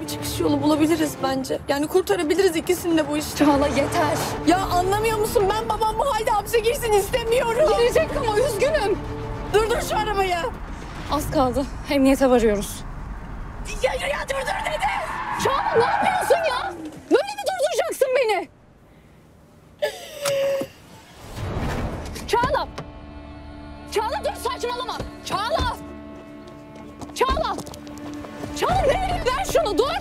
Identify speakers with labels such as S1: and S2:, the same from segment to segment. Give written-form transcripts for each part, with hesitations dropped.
S1: bir çıkış yolu bulabiliriz bence. Yani kurtarabiliriz ikisini de bu işten.
S2: Çağla yeter.
S1: Ya anlamıyor musun? Ben babam bu halde hapse girsin istemiyorum.
S2: Girecek ama üzgünüm.
S1: Durdur şu arabayı.
S2: Az kaldı. Emniyete varıyoruz.
S1: Ya durdur dedi.
S2: Çağla ne yapıyorsun ya? Böyle mi durduracaksın beni? Çağla! Çağla dur saçmalama! Çağla! Çağla! Çağla nereye? Ver şunu dur!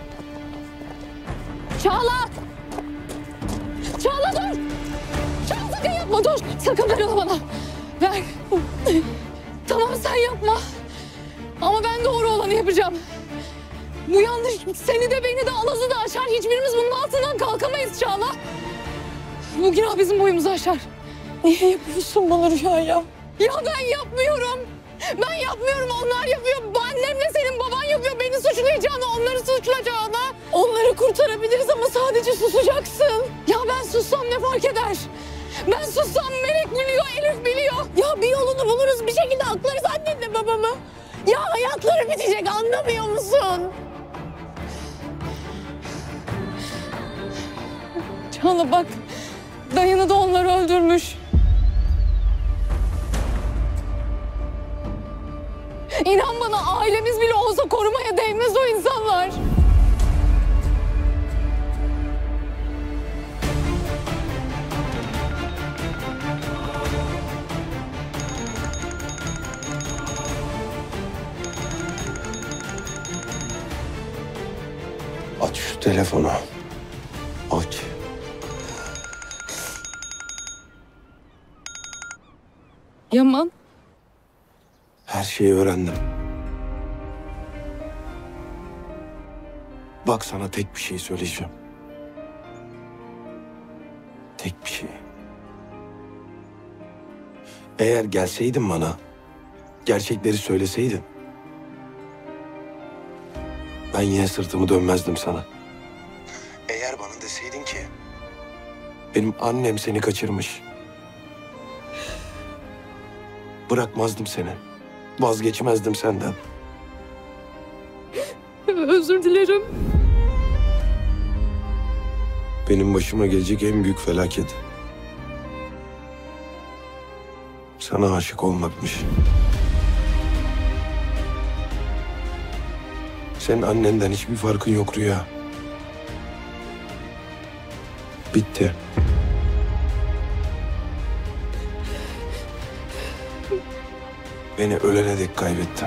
S2: Çağla! Çağla dur! Çağla sakın yapma dur! Sakın ver onu bana! Ver! Tamam sen yapma! Ama ben doğru olanı yapacağım. Bu yanlış seni de beni de Alaz'ı da aşar. Hiçbirimiz bunun altından kalkamayız Çağla. Bu günah bizim boyumuzu aşar.
S1: Niye yapıyorsun bana Rüya ya?
S2: Ya ben yapmıyorum. Ben yapmıyorum, onlar yapıyor. Bu annemle senin baban yapıyor. Beni suçlayacağını, onları suçlayacağını.
S1: Onları kurtarabiliriz ama sadece susacaksın.
S2: Ya ben sussam ne fark eder? Ben sussam Melek biliyor, Elif biliyor.
S1: Ya bir yolunu buluruz, bir şekilde aklarız annenle babamı. Ya hayatları bitecek, anlamıyor musun?
S2: Çağla bak, dayını da onlar öldürmüş. İnan bana ailemiz bile olsa korumaya değmez o insanlar.
S3: Aç şu telefonu. Aç.
S2: Yaman.
S3: Her şeyi öğrendim. Bak sana tek bir şey söyleyeceğim. Tek bir şey. Eğer gelseydin bana, gerçekleri söyleseydin, ben yine sırtımı dönmezdim sana. Eğer bana deseydin ki, benim annem seni kaçırmış, bırakmazdım seni. Vazgeçmezdim senden.
S2: Özür dilerim.
S3: Benim başıma gelecek en büyük felaket sana aşık olmakmış. Senin annenden hiçbir farkın yok Rüya. Bitti. Beni ölene dek kaybettin.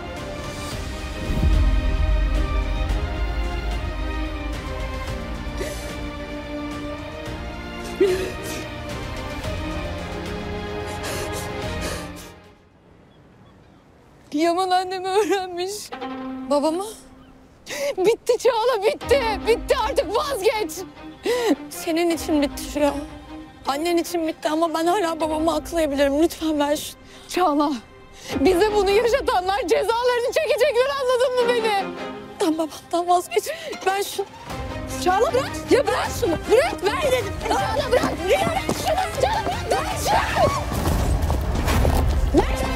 S2: Yaman annemi öğrenmiş.
S1: Babamı?
S2: Bitti Çağla bitti. Bitti artık vazgeç.
S1: Senin için bitti Rüya. Annen için bitti ama ben hala babamı aklayabilirim. Lütfen ver şunu.
S2: Çağla bize bunu yaşatanlar cezalarını çekecekler anladın mı beni?
S1: Ben babamdan vazgeç. Ver şunu.
S2: Çağla bırak. Ya bırak şunu. Bırak ver dedim. Çağla bırak. Rüya ver şunu. Çağla bırak. Ver şunu. Ver.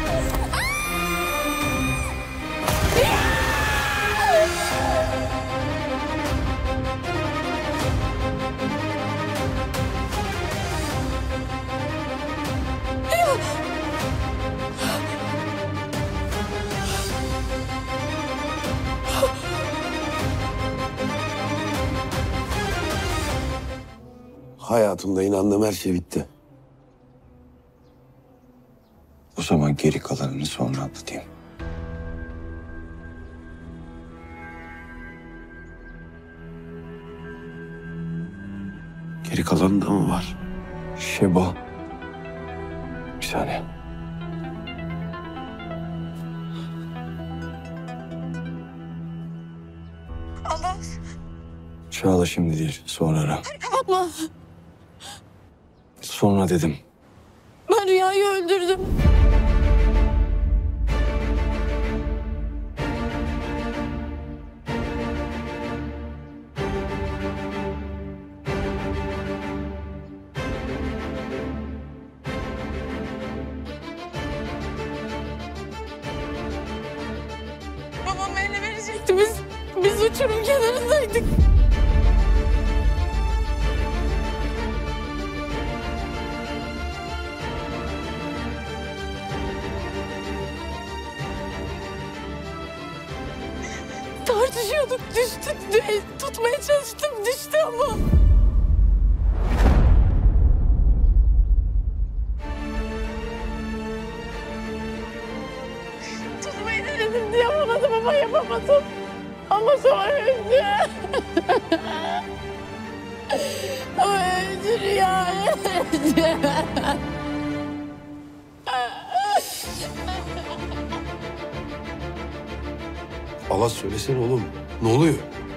S3: Hayatımda inandığım her şey bitti. O zaman geri kalanını sonra anlatayım. Geri kalanı da mı var? Şeba. Bir saniye.
S1: Allah.
S3: Çağla şimdi değil, sonra ara.
S1: Kapatma.
S3: Sonra dedim.
S1: Ben Rüya'yı öldürdüm. Babam eline verecekti. Biz uçurum kenarındaydık. Tartışıyorduk, düştü. Tutmaya çalıştım, düştü ama. Tutmayı denedim diye yapamadım ama yapamadım. Ama sonra öldü. Ama öldü Rüya, öldü.
S3: Allah söylesene oğlum. Ne oluyor?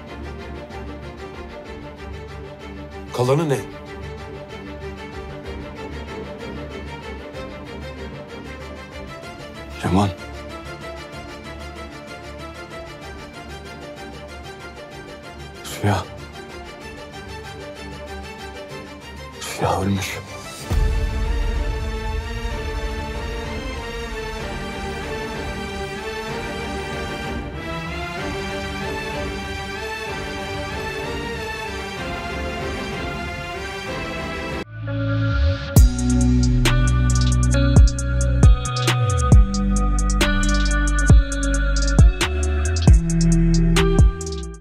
S3: Kalanı ne? Yaman. Rüya. Rüya ölmüş.